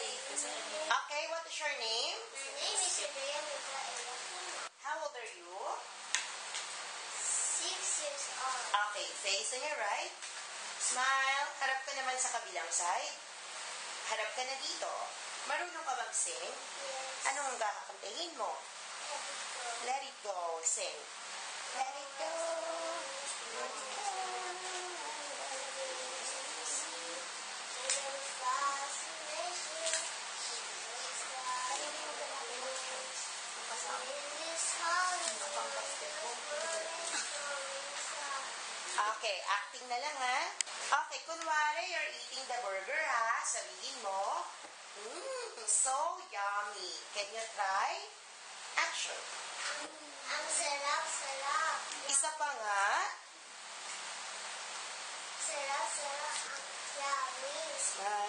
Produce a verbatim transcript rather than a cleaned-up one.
Okay, what is your name? My name is Andrea, Micah, and Aquino. How old are you? Six years old. Okay, face on your right. Smile. Harap ka naman sa kabilang side. Harap ka na dito. Marunong ka mag-sing? Yes. Anong kakakantahin mo? Let it go. Let it go. Sing. Let it go. Let it go. Okay, acting na lang ha. Okay, kunwari you're eating the burger ha. Sabihin mo, mmm, so yummy. Can you try? Action. Ang sarap, sarap. Isa pa nga. Sarap, sarap. Ang yummy. Ah,